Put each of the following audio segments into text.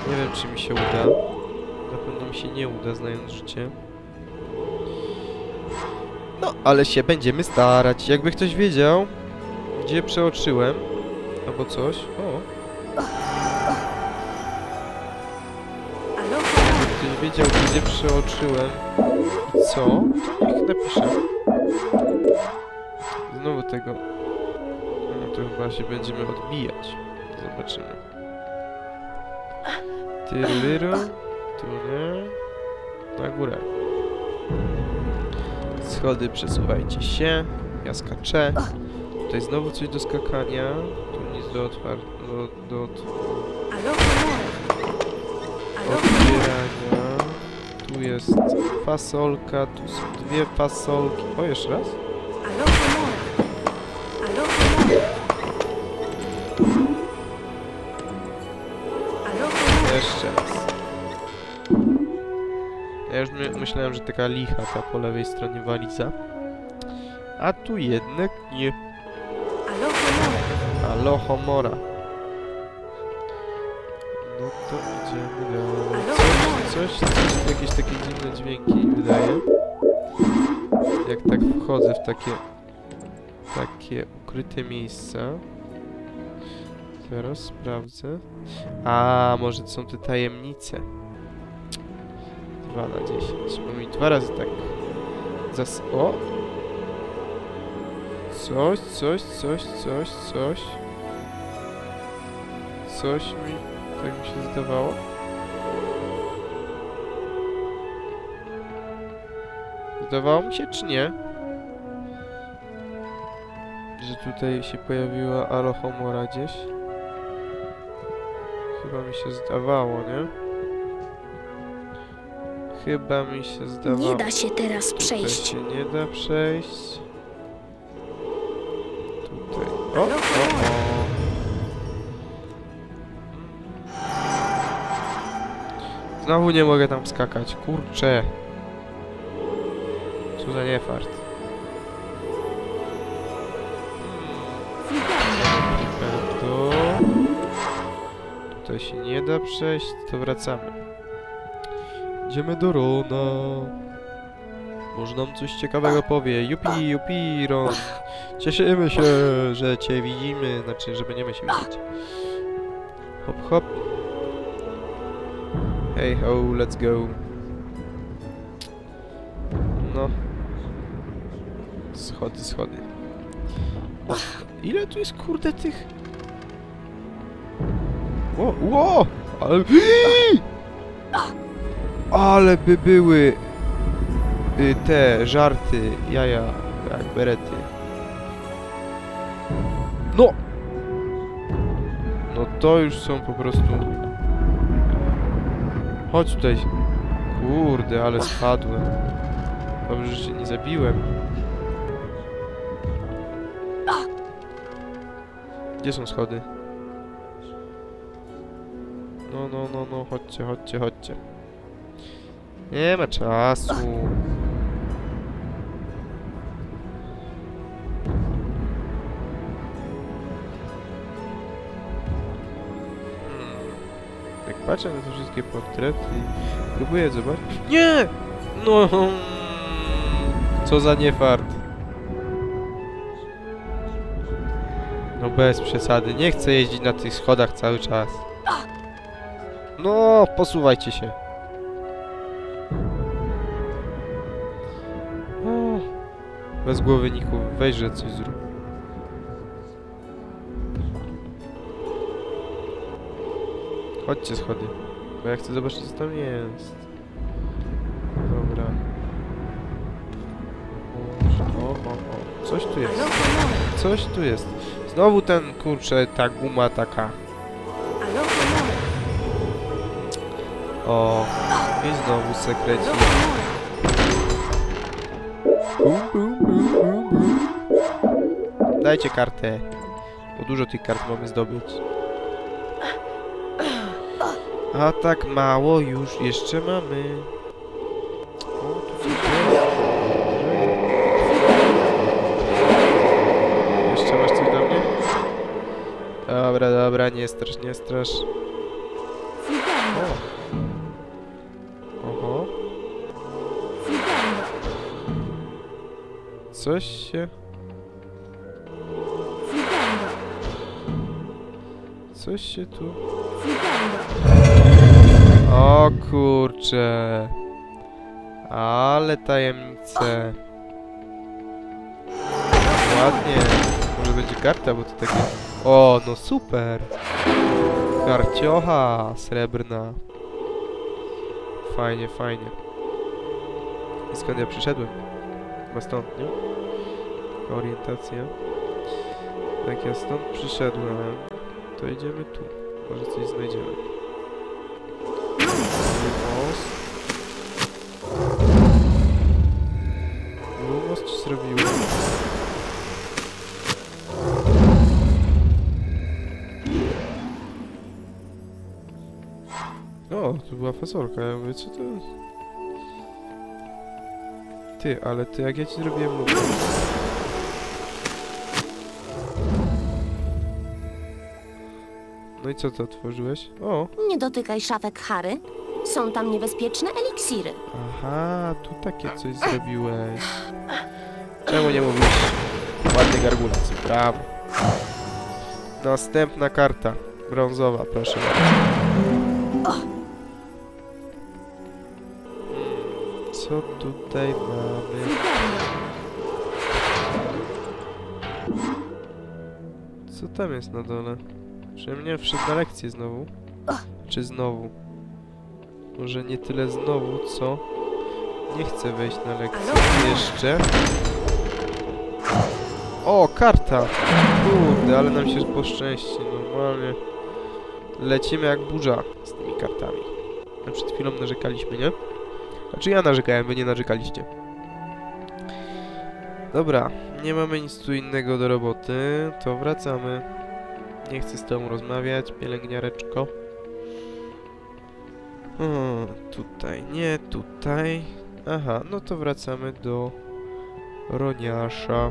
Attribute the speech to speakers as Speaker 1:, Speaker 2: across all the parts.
Speaker 1: Nie wiem, czy mi się uda. Na pewno mi się nie uda, znając życie. No, ale się będziemy starać. Jakby ktoś wiedział, gdzie przeoczyłem, albo coś. O! Jakby ktoś wiedział, gdzie przeoczyłem i co, to niech napisze. Znowu tego. No to chyba się będziemy odbijać. Zobaczymy. Tyryru. Tu nie. Na górę. Schody, przesuwajcie się. Ja skaczę. Tutaj znowu coś do skakania. Tu nic do otwierania. Tu jest fasolka. Tu są dwie fasolki. O, jeszcze raz. Jeszcze raz. Ja już myślałem, że taka licha ta po lewej stronie waliza. A tu jednak nie. Alohomora. No to idziemy dalej. Coś, jakieś takie dziwne dźwięki wydaje. Jak tak wchodzę w takie ukryte miejsca. Zaraz sprawdzę. A, może to są te tajemnice. 2 na 10. Bo mi 2 razy tak... O! Coś. Coś mi... Tak mi się zdawało. Zdawało mi się, czy nie? Że tutaj się pojawiła Alohomora gdzieś. Chyba mi się zdawało, nie? Chyba mi się zdawało.
Speaker 2: Nie da się teraz przejść.
Speaker 1: Tutaj się nie da przejść. Tutaj. O. Znowu nie mogę tam skakać. Kurczę. Co za niefart. To. Tutaj się nie da przejść, to wracamy. Idziemy do Rona. Może nam coś ciekawego powie. Jupi, Ron. Cieszymy się, że cię widzimy. Znaczy, że będziemy się widzieć. Hop, hop. Hey ho, let's go. No. Schody. Ile tu jest, kurde, tych... Ło! Ale by były te żarty, jaja, jak berety. No! No to już są po prostu... Chodź tutaj. Kurde, ale spadłem. Dobrze, że się nie zabiłem. Gdzie są schody? No, chodźcie. Nie ma czasu. Jak patrzę na te wszystkie portrety i próbuję zobaczyć... Nie! No... Co za niefart. No bez przesady. Nie chcę jeździć na tych schodach cały czas. No, posuwajcie się. O, bez głowy niku, weź, że coś zrób. Chodźcie schody, bo ja chcę zobaczyć, co tam jest. Dobra. O. Coś tu jest. Coś tu jest. Znowu ten, kurczę, ta guma taka. O, i znowu sekrecik. Dajcie kartę. Bo dużo tych kart mamy zdobyć. A tak mało już jeszcze mamy. O, tu coś jest. Jeszcze masz coś do mnie? Dobra, nie strasz.
Speaker 2: Flipendo.
Speaker 1: Oho.
Speaker 2: Flipendo.
Speaker 1: Coś się...
Speaker 2: Flipendo.
Speaker 1: Coś się tu...
Speaker 2: Flipendo.
Speaker 1: O kurcze. Ale tajemnice. Ładnie. Może będzie karta, bo to takie... O, no super. Karciocha srebrna. Fajnie, fajnie. I skąd ja przyszedłem? Chyba stąd, nie? Taka orientacja. Jak ja stąd przyszedłem, to idziemy tu. Może coś znajdziemy. Most. Most ci zrobiło. O, tu była fasolka, ja mówię, co to jest? Ty, ale ty, jak ja ci zrobiłem luk? No i co to otworzyłeś? O!
Speaker 2: Nie dotykaj szafek Harry. Są tam niebezpieczne eliksiry.
Speaker 1: Aha, tu takie coś zrobiłeś. Czemu nie mówisz? Ładny gargulec, brawo. Następna karta. Brązowa, proszę bardzo. Co tutaj mamy? Co tam jest na dole? Przecież mnie wszedł na lekcję znowu. Czy znowu? Może nie tyle znowu, co... Nie chcę wejść na lekcję jeszcze. O, karta! Kurde, ale nam się poszczęści. Normalnie lecimy jak burza z tymi kartami. A przed chwilą narzekaliśmy, nie? Znaczy ja narzekałem, wy nie narzekaliście. Dobra, nie mamy nic tu innego do roboty, to wracamy. Nie chcę z tobą rozmawiać, pielęgniareczko. O, tutaj, nie tutaj. Aha, no to wracamy do Roniasza.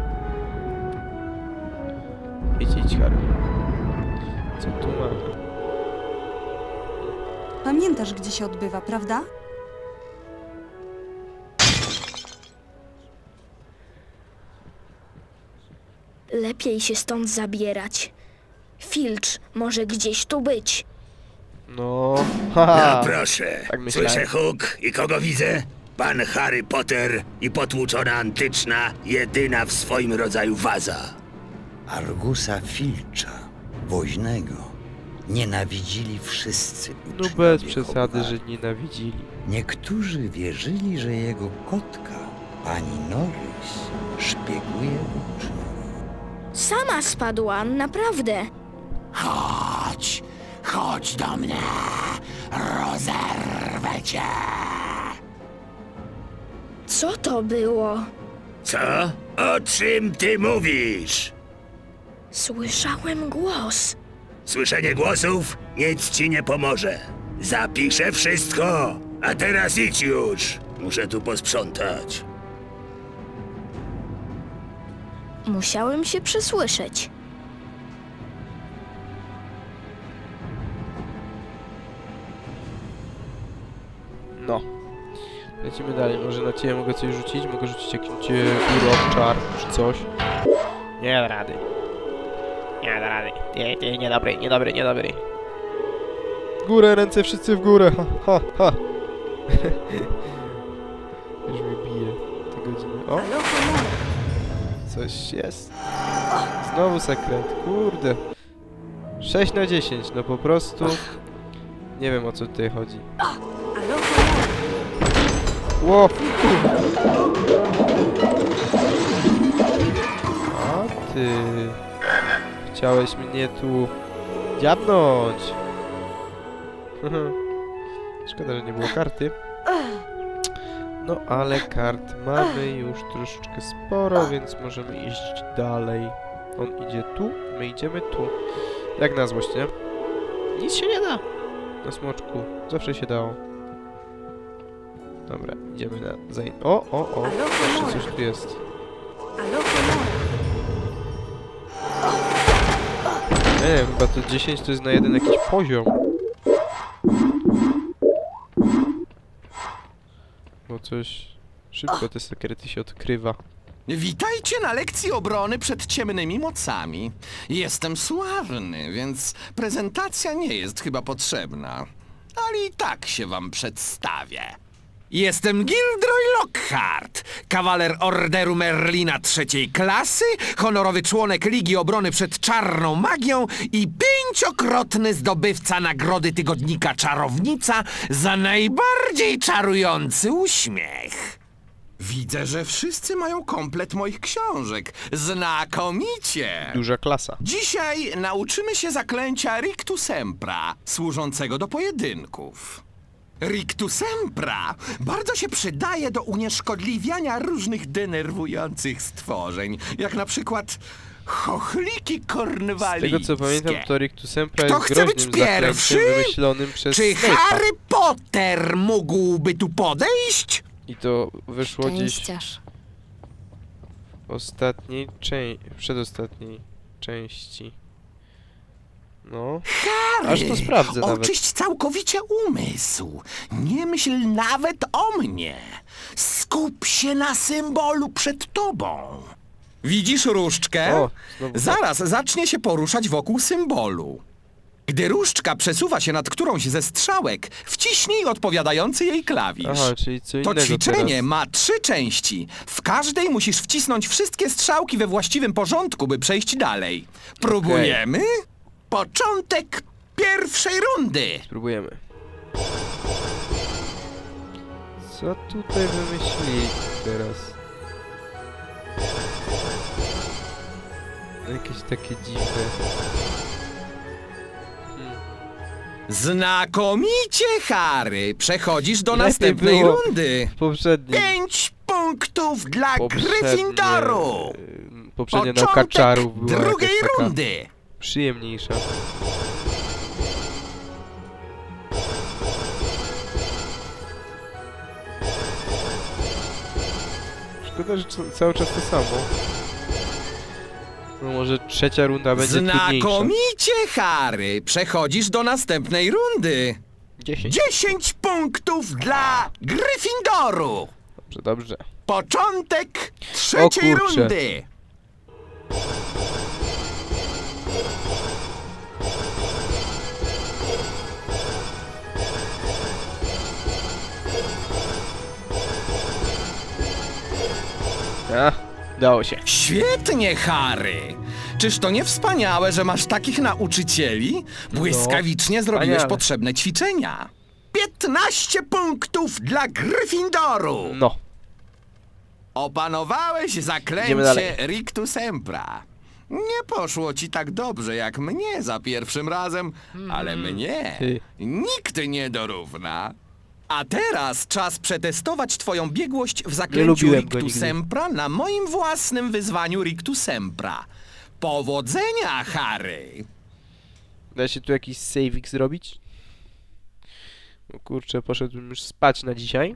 Speaker 1: Idź, Harry. Co tu mamy?
Speaker 3: Pamiętasz, gdzie się odbywa, prawda?
Speaker 4: Lepiej się stąd zabierać. Filcz może gdzieś tu być.
Speaker 1: No, haha.
Speaker 5: No proszę,
Speaker 1: Tak myślałem.
Speaker 5: słyszę huk i kogo widzę? Pan Harry Potter i potłuczona antyczna, jedyna w swoim rodzaju waza.
Speaker 6: Argusa Filcza, woźnego, nienawidzili wszyscy
Speaker 1: No
Speaker 6: uczniowie
Speaker 1: bez przesady,
Speaker 6: Hogwartu.
Speaker 1: że nienawidzili.
Speaker 6: Niektórzy wierzyli, że jego kotka, pani Norris, szpieguje uczniów.
Speaker 4: Sama spadła, naprawdę.
Speaker 5: Chodź, chodź do mnie, rozerwę cię.
Speaker 4: Co to było?
Speaker 5: Co? O czym ty mówisz?
Speaker 4: Słyszałem głos.
Speaker 5: Słyszenie głosów nic ci nie pomoże. Zapiszę wszystko, a teraz idź już. Muszę tu posprzątać.
Speaker 4: Musiałem się przesłyszeć.
Speaker 1: No. Lecimy dalej. Może na ciebie mogę coś rzucić? Mogę rzucić jakiś urok, czar, czy coś. Nie da rady. Nie da rady. Ty, niedobry, niedobry, niedobry. Górę, ręce wszyscy w górę. Ha, ha, ha. Już mnie bije. Te godziny. O, coś jest. Znowu sekret. Kurde. 6 na 10. No po prostu... Nie wiem, o co tutaj chodzi. Ło! A ty... Chciałeś mnie tu... dziabnąć! Szkoda, że nie było karty. No ale kart mamy już troszeczkę sporo, więc możemy iść dalej. On idzie tu, my idziemy tu. Jak na złość, nie? Nic się nie da! Na smoczku. Zawsze się dało. Dobra, idziemy na... O! Jeszcze coś tu jest. Nie wiem, chyba to 10 to jest na jeden jakiś poziom. coś szybko te sekrety się odkrywa.
Speaker 7: Witajcie na lekcji obrony przed ciemnymi mocami. Jestem sławny, więc prezentacja nie jest chyba potrzebna. Ale i tak się wam przedstawię. Jestem Gilderoy Lockhart, kawaler Orderu Merlina III klasy, honorowy członek Ligi Obrony przed Czarną Magią i 5-krotny zdobywca nagrody tygodnika Czarownica za najbardziej czarujący uśmiech. Widzę, że wszyscy mają komplet moich książek. Znakomicie!
Speaker 1: Duża klasa.
Speaker 7: Dzisiaj nauczymy się zaklęcia Rictu Sempra, służącego do pojedynków. Rictu Sempra bardzo się przydaje do unieszkodliwiania różnych denerwujących stworzeń, jak na przykład chochliki
Speaker 1: Z
Speaker 7: kornwalijskie.
Speaker 1: tego co pamiętam, to Rictu Sempra
Speaker 7: Kto
Speaker 1: jest
Speaker 7: chce być
Speaker 1: groźnym
Speaker 7: pierwszy?
Speaker 1: zaklęciem wymyślonym przez
Speaker 7: Czy
Speaker 1: Snape'a.
Speaker 7: Harry Potter mógłby tu podejść?
Speaker 1: I to wyszło gdzieś
Speaker 2: Szczęściarz.
Speaker 1: w ostatniej przedostatniej części. No,
Speaker 7: Harry,
Speaker 1: aż to sprawdzę nawet.
Speaker 7: oczyść całkowicie umysł. Nie myśl nawet o mnie. Skup się na symbolu przed tobą. Widzisz różdżkę?
Speaker 1: O, znowu
Speaker 7: Zaraz zacznie się poruszać wokół symbolu. Gdy różdżka przesuwa się nad którąś ze strzałek, wciśnij odpowiadający jej klawisz.
Speaker 1: Aha, czyli co
Speaker 7: To
Speaker 1: innego
Speaker 7: ćwiczenie
Speaker 1: teraz.
Speaker 7: ma 3 części. W każdej musisz wcisnąć wszystkie strzałki we właściwym porządku, by przejść dalej. Próbujemy? Początek pierwszej rundy.
Speaker 1: Spróbujemy. Co tutaj wymyślili teraz? Jakieś takie dziwne.
Speaker 7: Znakomicie, Harry. Przechodzisz do
Speaker 1: Lepiej
Speaker 7: następnej
Speaker 1: było
Speaker 7: rundy.
Speaker 1: Poprzednie.
Speaker 7: 5 punktów dla Gryffindoru.
Speaker 1: Poprzednia nauka czarów była
Speaker 7: drugiej
Speaker 1: jakaś taka
Speaker 7: rundy.
Speaker 1: przyjemniejsza. Szkoda, że cały czas to samo. No może trzecia runda będzie trudniejsza.
Speaker 7: Znakomicie, Harry. Przechodzisz do następnej rundy.
Speaker 1: 10.
Speaker 7: 10 punktów dla Gryffindoru.
Speaker 1: Dobrze, dobrze.
Speaker 7: Początek trzeciej
Speaker 1: kurczę.
Speaker 7: rundy.
Speaker 1: A, dało się.
Speaker 7: Świetnie, Harry! Czyż to nie wspaniałe, że masz takich nauczycieli? Błyskawicznie zrobiłeś
Speaker 1: wspaniale.
Speaker 7: potrzebne ćwiczenia. 15 punktów dla Gryffindoru!
Speaker 1: No.
Speaker 7: Opanowałeś
Speaker 1: Idziemy
Speaker 7: zaklęcie
Speaker 1: dalej.
Speaker 7: Rictu Sempra. Nie poszło ci tak dobrze jak mnie za pierwszym razem, ale mnie
Speaker 1: Ty.
Speaker 7: nikt nie dorówna. A teraz czas przetestować twoją biegłość w
Speaker 1: Nie
Speaker 7: zaklęciu
Speaker 1: lubiłem go
Speaker 7: Rictu
Speaker 1: nigdy.
Speaker 7: Sempra na moim własnym wyzwaniu Rictu Sempra. Powodzenia, Harry!
Speaker 1: Da się tu jakiś saving zrobić? No kurczę, poszedłbym już spać na dzisiaj.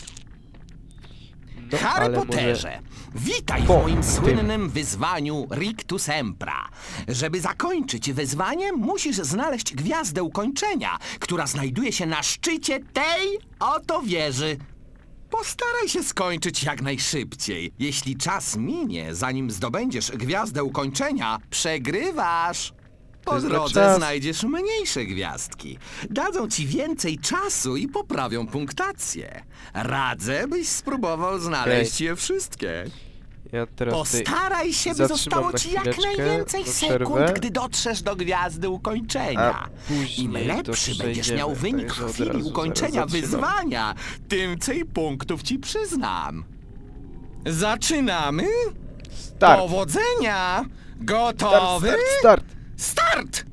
Speaker 1: No,
Speaker 7: Harry
Speaker 1: ale
Speaker 7: Potterze, witaj w
Speaker 1: Po
Speaker 7: moim
Speaker 1: tym.
Speaker 7: słynnym wyzwaniu Rictu Sempra. Żeby zakończyć wyzwanie, musisz znaleźć gwiazdę ukończenia, która znajduje się na szczycie tej oto wieży. Postaraj się skończyć jak najszybciej. Jeśli czas minie, zanim zdobędziesz gwiazdę ukończenia, przegrywasz. Po
Speaker 1: jest
Speaker 7: drodze
Speaker 1: czas.
Speaker 7: znajdziesz mniejsze gwiazdki. Dadzą ci więcej czasu i poprawią punktację. Radzę, byś spróbował znaleźć je wszystkie.
Speaker 1: Ja teraz tutaj
Speaker 7: Postaraj się, by
Speaker 1: zatrzymam
Speaker 7: zostało
Speaker 1: na
Speaker 7: ci jak
Speaker 1: chwileczkę,
Speaker 7: najwięcej
Speaker 1: na
Speaker 7: sekund,
Speaker 1: przerwę.
Speaker 7: gdy dotrzesz do gwiazdy ukończenia.
Speaker 1: A później
Speaker 7: Im lepszy
Speaker 1: to
Speaker 7: będziesz
Speaker 1: przejdziemy,
Speaker 7: miał wynik
Speaker 1: także
Speaker 7: w
Speaker 1: od
Speaker 7: chwili
Speaker 1: razu
Speaker 7: ukończenia
Speaker 1: zaraz zaczynam.
Speaker 7: wyzwania, tym więcej punktów ci przyznam. Zaczynamy?
Speaker 1: Start!
Speaker 7: Powodzenia!
Speaker 1: Start,
Speaker 7: Gotowy?
Speaker 1: start, start!
Speaker 7: Start!